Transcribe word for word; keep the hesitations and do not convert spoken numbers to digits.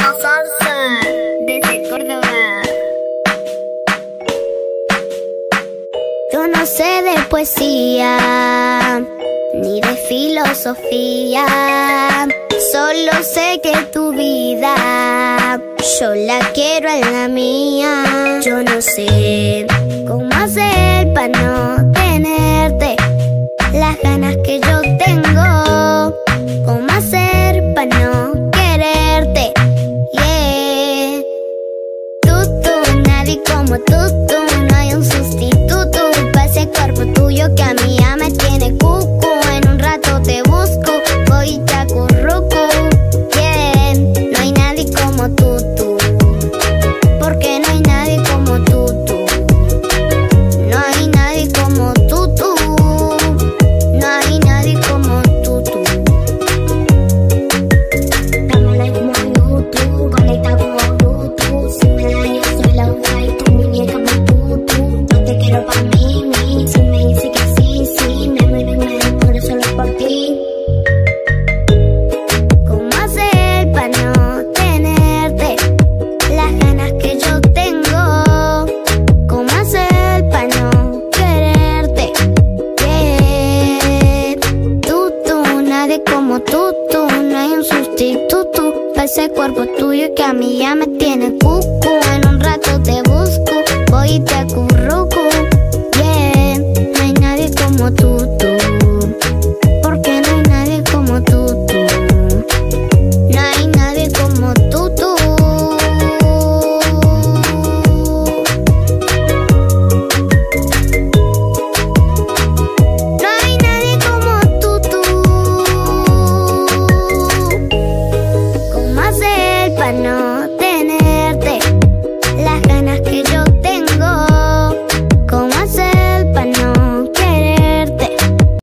la salsa desde Córdoba. Yo no sé de poesía ni de filosofía, solo sé que tu vida yo la quiero en la mía. Yo no sé cómo hacer para no tenerte las ganas que yo tengo, cómo hacer para no quererte, yeah. Tú, tú, nadie como tú, tú, no hay un sustituto para ese cuerpo tuyo que a mí ya me tiene cucu. En un rato te busco, voy y te acurruco, yeah. No hay nadie como tú, tú, porque no hay nadie como tú, tú. No hay nadie como tú, tú. No hay nadie como tú, tú. Dámela como YouTube, conecta como Bluetooth. Si me da yo soy la uva y tu muñeca por tú, tú. No te quiero pa' mí, mí. Si me dice que sí, sí, me muero y me desmuero solo por ti. ¿Cómo hacer pa' no tenerte las ganas que yo tengo? ¿Cómo hacer pa' no quererte, yeah? Tú, tú, nadie como tú, tú, no hay un sustituto para ese cuerpo tuyo que a mí ya me tiene cucu. En un rato te busco, voy y te acurruco, yeah. No hay nadie como tú.